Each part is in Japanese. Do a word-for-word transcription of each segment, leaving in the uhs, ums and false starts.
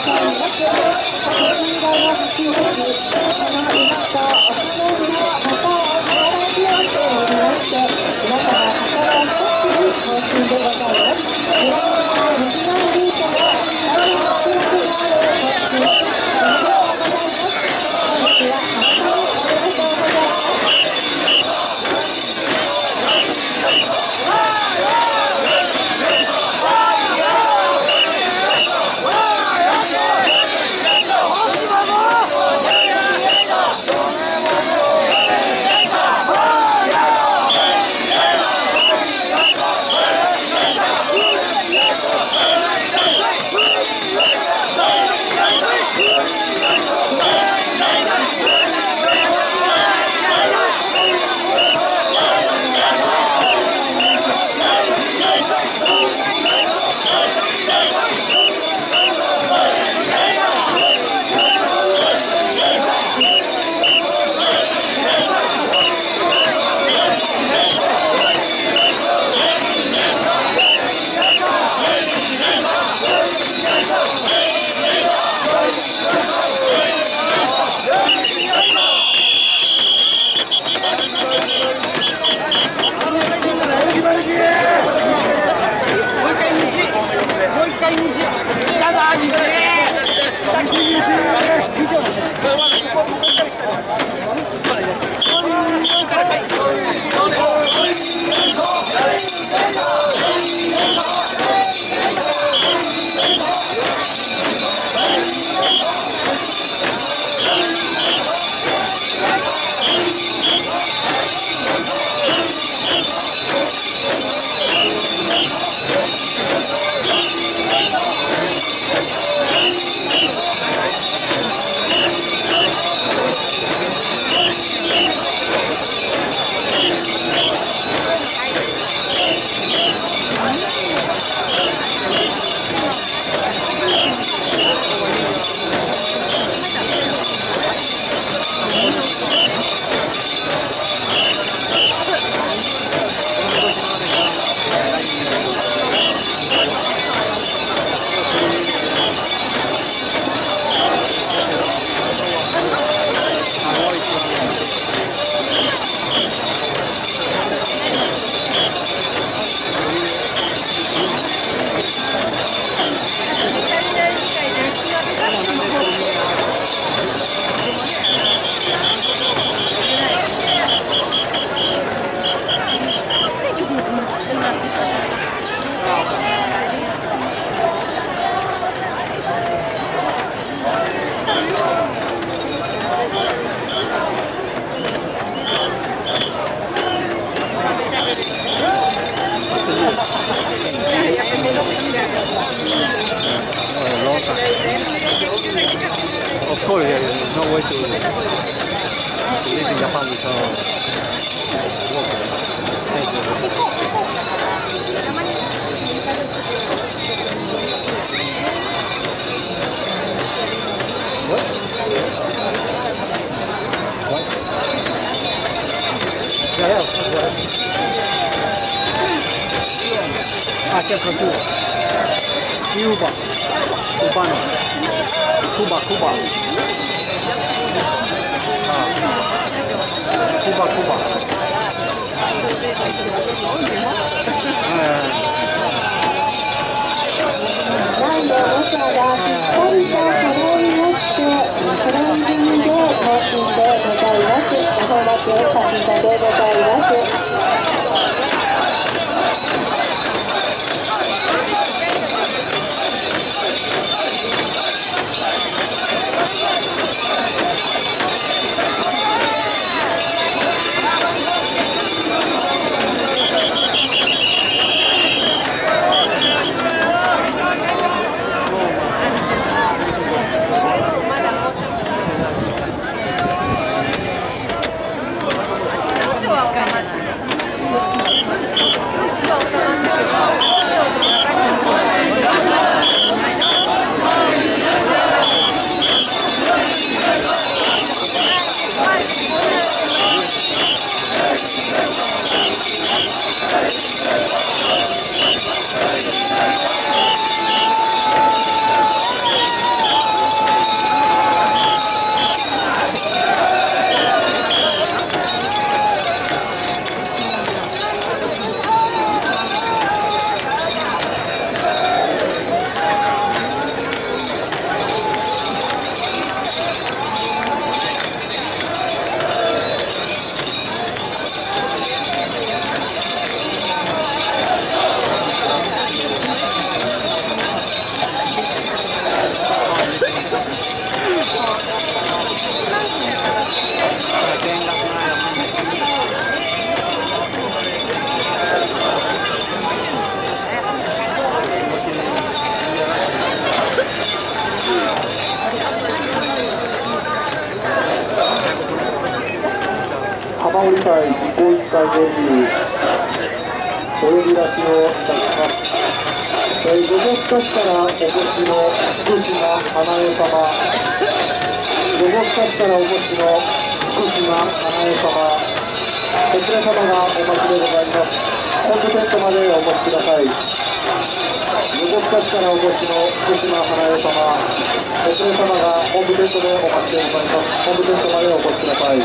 Of course, there is no way to, to live in Japan without water. What? What? Yeah, yeah, of course. Ah, c'è Cuba. Cuba. Cubano. Cuba, Cuba. Ah. Cuba, Cuba. Eh. 何度もしゃがしっかりと揃いまして、トランジングで納品でございます。おほまちをさびたでございます。 織会実行委員会よりお呼び出しをいたします。ごごしかからお越しの福島花江様、ごごしかからお越しの福島花江様、こちら様がお待ちでございます。本部テントまでお越しください。ごごしかからお越しの福島花江様、こちら様が本部テントでお待ちでございます。本部テントまでお越しください。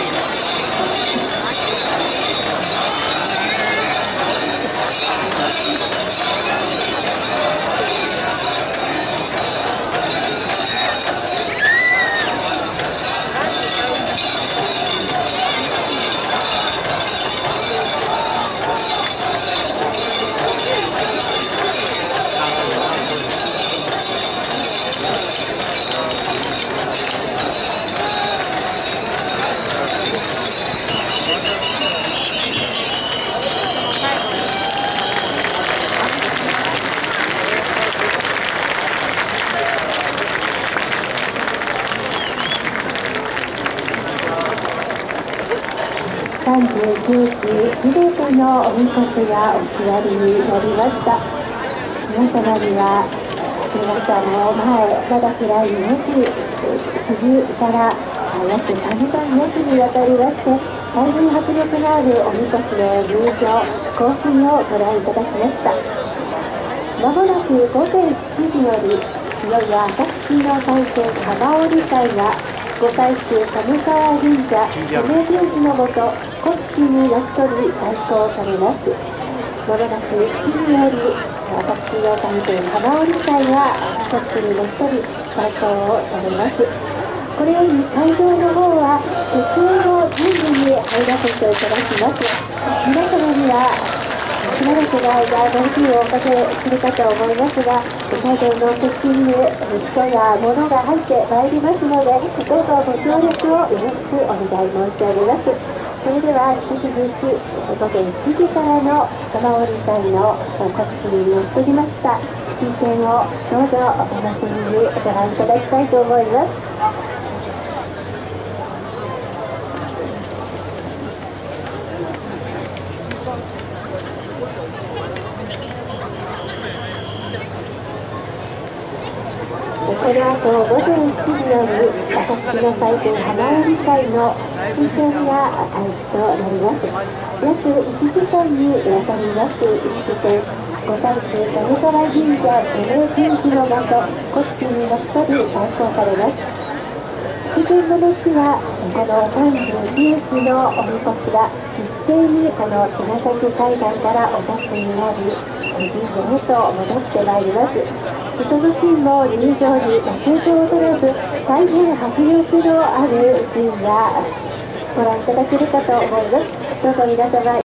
さんじゅうきゅうきすべてのおみこしがお座りになりました。皆様には皆さんの前、まだ暗いよじ過ぎから約さんじかんよじにわたりまして、大変迫力のあるおみこしの入場、行進をご覧いただきました。まもなくごてんしちじより、いよいよ暁の大戦浜織会が御大衆上川神社米宮司のもと国旗にのっとり代行されます。まもなくしちじより私の大戦浜織会が国旗にのっとり代行をされます。これより会場の方は普通の準備に入らせていただきます。皆様にはしばらくの間ご不自由をおかけするかと思いますが、会場のセッティング、人や物が入ってまいりますので、どうぞご協力をよろしくお願い申し上げます。それでは引き続きごてんしちじからの浜織会の国旗にのっとりました式典をどうぞお楽しみにご覧いただきたいと思います。この後ごてんしちじより私の祭典浜織会の式典が開始となります。約いちじかんにわたります式典、御大衆上川神社米宮司のもと国旗にのっとり代行されます。式典の後はこのさんじゅうきゅうきのおみこしが一斉にこの茅ヶ崎海岸からお立ちになり、神社へと戻ってまいります。そのシーンも入場に場所を取らず、大変迫力のあるシーンがご覧いただけるかと思います。どうぞ皆様